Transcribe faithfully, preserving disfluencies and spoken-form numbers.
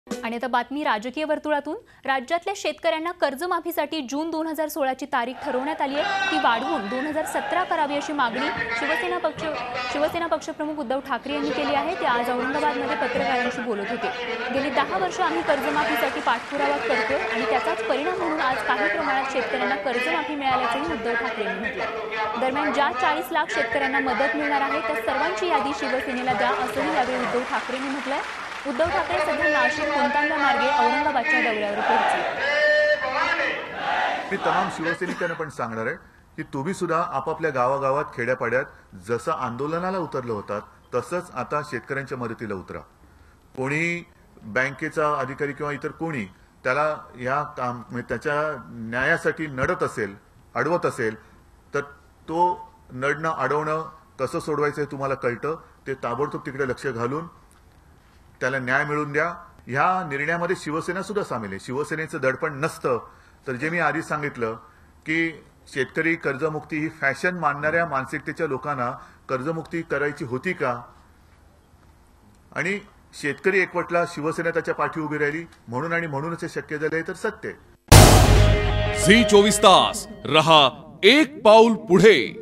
आणि आता बातमी राजकीय वर्तुळातून। राज्यातल्या शेतकऱ्यांना कर्जमाफीसाठी जून दोन हजार सोळा ची तारीख ठरवण्यात आली आहे। ती वाढवून दोन हजार सतरा करावी अशी मागणी शिवसेना पक्ष शिवसेना पक्षप्रमुख उद्धव ठाकरे यांनी केली आहे। ते आज औरंगाबादमध्ये पत्रकारांशी बोलत होते। गेली दहा वर्ष आम्ही कर्जमाफीसाठी पाठपुरावा करतोय आणि त्याचाच परिणाम म्हणून आज काही प्रमाणात शेतकऱ्यांना कर्जमाफी मिळाल्याचंही उद्धव ठाकरे यांनी म्हटलं। दरम्यान ज्या चाळीस लाख शेतकऱ्यांना मदत मिळणार आहे त्या सर्वांची यादी शिवसेनेला द्या असंही यावेळी उद्धव ठाकरेंनी म्हटलंय। उद्धव ठाकरे सध्या नाशिक कोणतांबा मार्गे औरंगाबादच्या दौऱ्यावर पोहोचले। मी तमाम शिवसैनिकांना पण सांगणार आहे की तुम्ही सुद्धा आपापल्या गावागावात खेड्यापाड्यात जसं आंदोलनाला उतरले होतात तसंच आता शेतकऱ्यांच्या मदतीला उतरा। कोणी बँकेचा अधिकारी किंवा इतर कोणी त्याला या काम त्याच्या न्यायासाठी नडत असेल अडवत असेल तर तो नडणं अडवणं कसं सोडवायचं हे तुम्हाला कळतं। ते ताबडतोब तिकडे लक्ष घालून त्याला न्याय मिळवून द्या। ह्या निर्णयामध्ये शिवसेना सुद्धा सामील आहे। शिवसेनेचं दडपण नसतं तर जे मी आधी सांगितलं की शेतकरी कर्जमुक्ती ही फॅशन मानणाऱ्या मानसिकतेच्या लोकांना कर्जमुक्ती करायची होती का? आणि शेतकरी एकवटला, शिवसेना त्याच्या पाठी उभी राहिली म्हणून आणि म्हणूनच हे शक्य झाले तर सत्य। झी चोवीस तास रहा एक पाऊल पुढे।